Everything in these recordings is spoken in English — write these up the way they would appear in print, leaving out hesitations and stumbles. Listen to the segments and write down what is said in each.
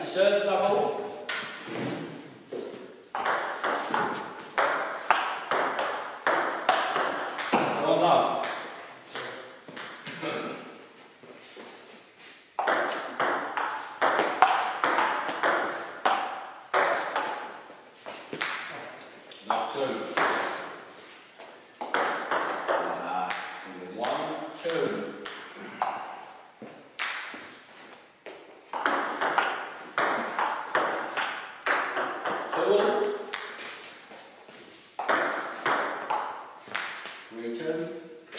serve level. Well done. Not two. 1, 2. Return.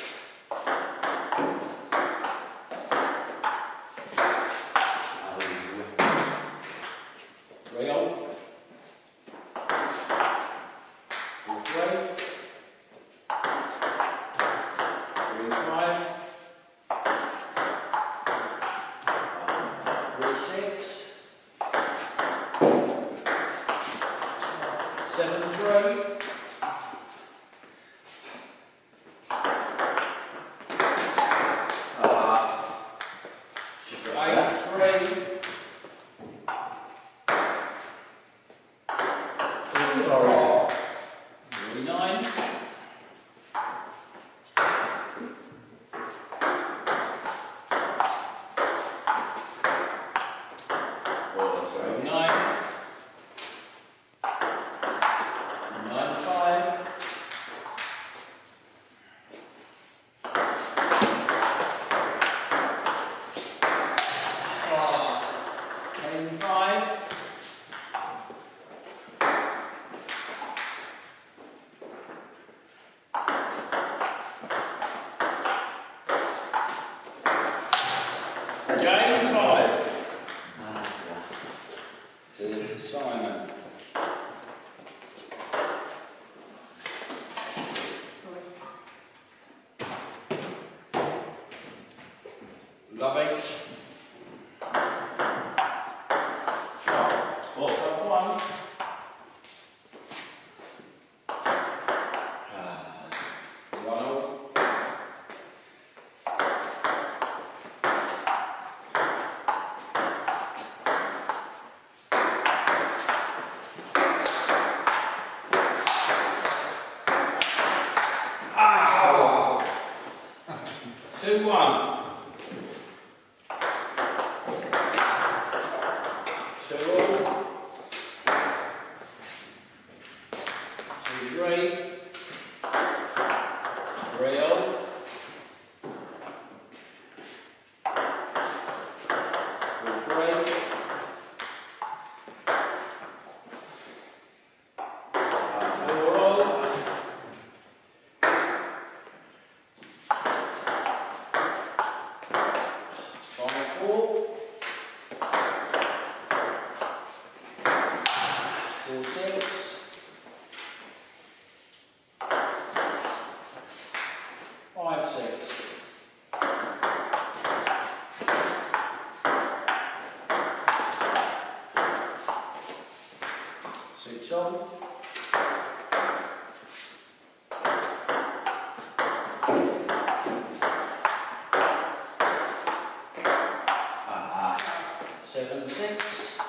Rail. Right. 3, 5. 3, 6. 7, 3. 9. 5. 10, 5. 5. To Simon. Love it. 1. 2, 1. 2, 3. 3. 4, 6. 5, 6. 6 on. 7, 6.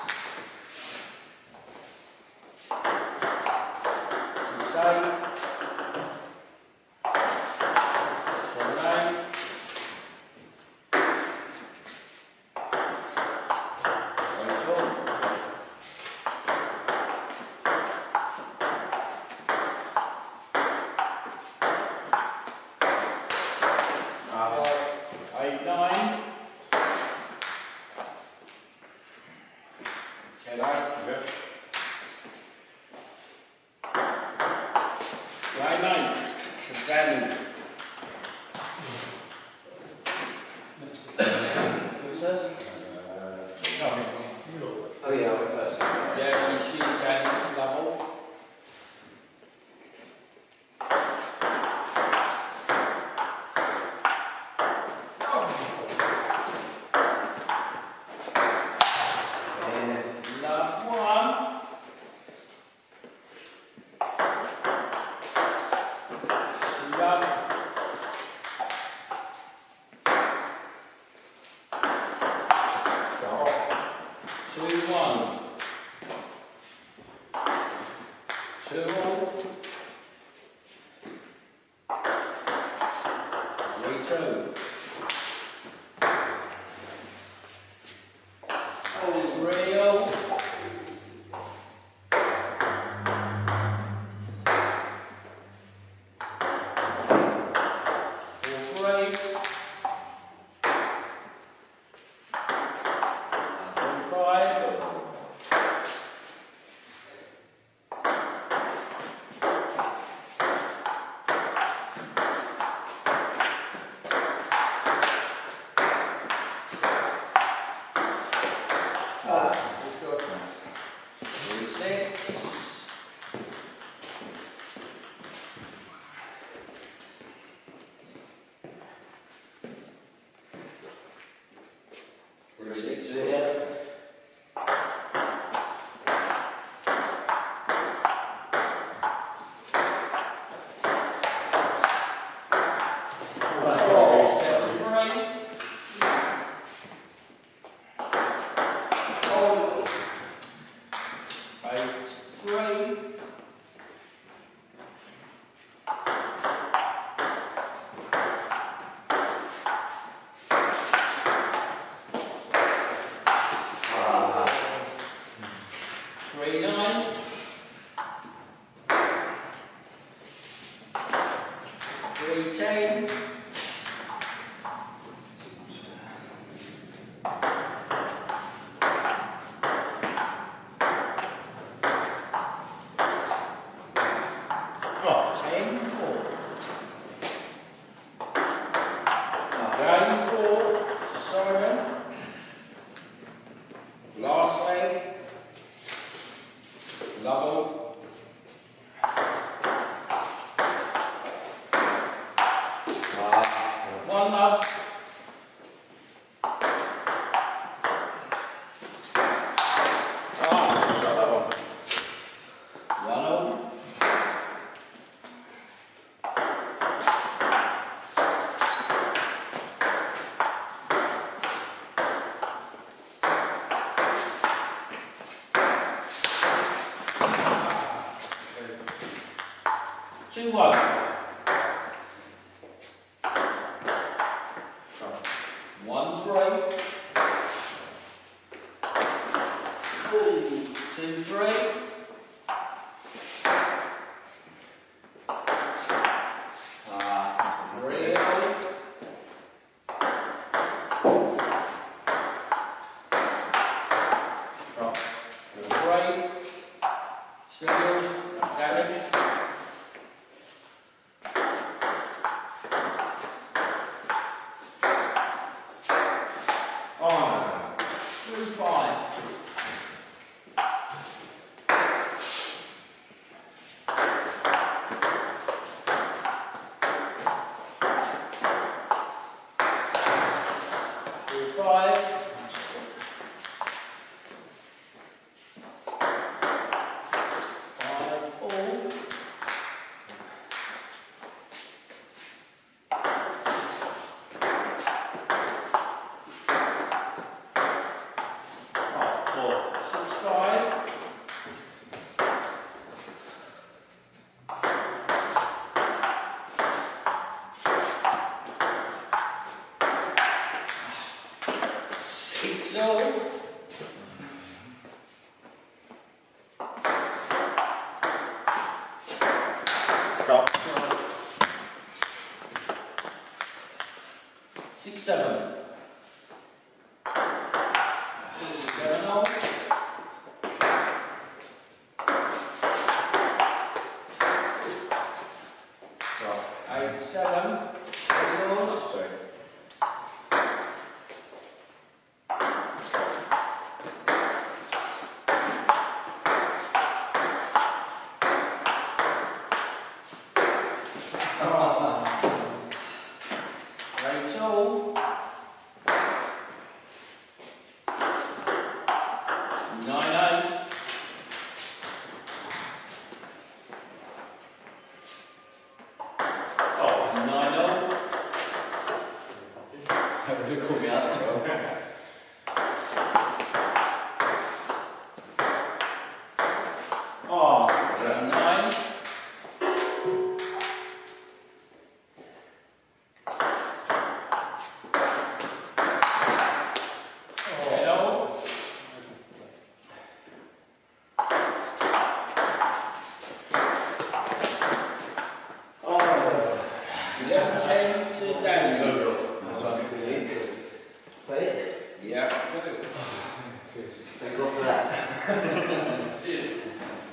6, 8. 7, 8. 8 on. 8, 9. 10, 8. 9, 9. Suspend. Oh yeah, I went first. Yeah, you Sheehan level. Left 1. Up. 3-9. 3-10. 10-4. Game 4 to Simon. Last leg. Level. One love. One over. Two one. One three. 2 3. 3 3. Steals. Damage. Oh, 3-5. 5. 5-4. 6-5. 6-0. 6-7. 7-0. 8-7. Yours. 8-all. 9-8. 9-all. Du kom jag alltså. Oh, 9. 10-all. 11-10 to Daniel. That's what I really did. Play it? Yeah. Thank God for that. Cheers.